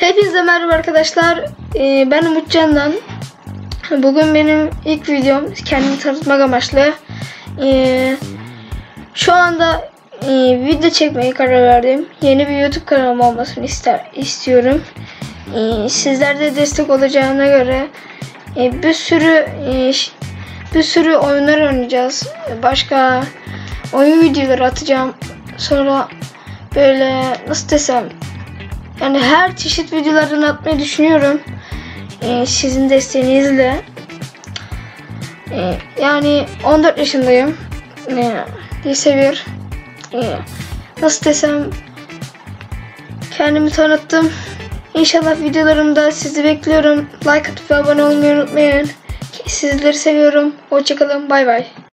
Hepinize merhaba arkadaşlar. Ben Umutcan'dan. Bugün benim ilk videom, kendimi tanıtmak amaçlı. Şu anda video çekmeye karar verdim. Yeni bir YouTube kanalım olmasını istiyorum. Sizler de destek olacağına göre bir sürü oyunlar oynayacağız. Başka oyun videoları atacağım. Sonra böyle nasıl desem, yani her çeşit videolardan atmayı düşünüyorum. Sizin desteğinizle. Yani 14 yaşındayım. Lise 1. Nasıl desem, kendimi tanıttım. İnşallah videolarımda sizi bekliyorum. Like atıp ve abone olmayı unutmayın. Sizleri seviyorum. Hoşçakalın. Bay bay.